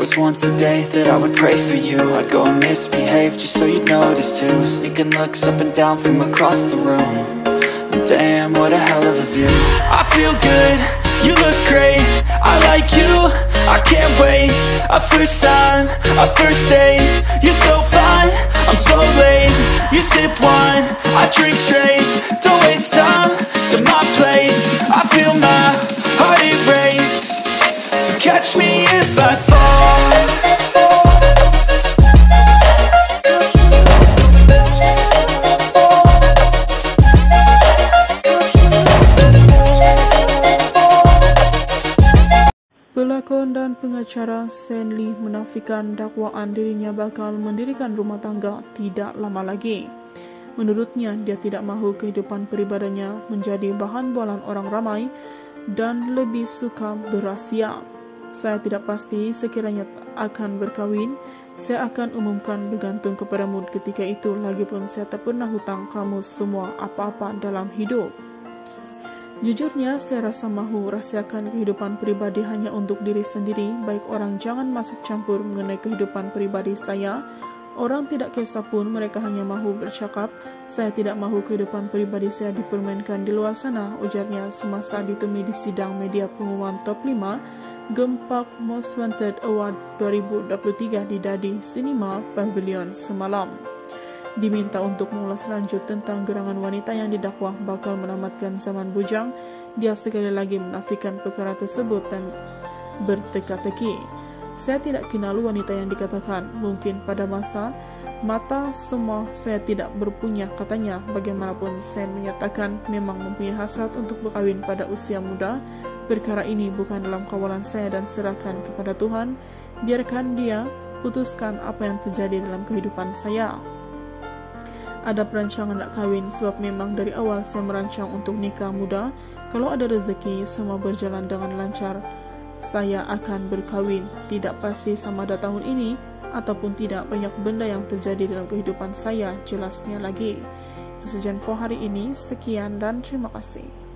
was once a day that I would pray for you. I'd go and misbehave just so you'd notice too. Sneaking looks up and down from across the room. And damn, what a hell of a view. I feel good, you look great, I like you, I can't wait. A first time, a first date, you're so fine, I'm so late. You sip wine, I drink straight. Don't waste time to my place. I feel my heart erase. So catch me if I fall. Pelakon dan pengacara Sean Lee menafikan dakwaan dirinya bakal mendirikan rumah tangga tidak lama lagi. Menurutnya, dia tidak mahu kehidupan peribadinya menjadi bahan bualan orang ramai dan lebih suka berahsia. Saya tidak pasti sekiranya akan berkahwin. Saya akan umumkan bergantung kepadamu ketika itu. Lagipun saya tak pernah hutang kamu semua apa-apa dalam hidup. Jujurnya, saya rasa mahu rahsiakan kehidupan pribadi hanya untuk diri sendiri. Baik orang jangan masuk campur mengenai kehidupan pribadi saya. Orang tidak kisah pun, mereka hanya mahu bercakap. Saya tidak mahu kehidupan pribadi saya dipermainkan di luar sana, ujarnya semasa ditemui di sidang media pengumuman top 5 Gempak Most Wanted Award 2023 di Dadi Cinema Pavilion semalam. Diminta untuk mengulas lanjut tentang gerangan wanita yang didakwa bakal menamatkan zaman bujang, dia sekali lagi menafikan perkara tersebut dan berteka-teki. Saya tidak kenal wanita yang dikatakan. Mungkin pada mata semua saya tidak berpunya, katanya. Bagaimanapun, saya menyatakan memang mempunyai hasrat untuk berkahwin pada usia muda. Perkara ini bukan dalam kawalan saya dan serahkan kepada Tuhan. Biarkan dia putuskan apa yang terjadi dalam kehidupan saya. Ada perancangan nak kahwin sebab memang dari awal saya merancang untuk nikah muda. Kalau ada rezeki, semua berjalan dengan lancar, saya akan berkahwin. Tidak pasti sama ada tahun ini ataupun tidak. Banyak benda yang terjadi dalam kehidupan saya, jelasnya lagi. Itu saja info hari ini. Sekian dan terima kasih.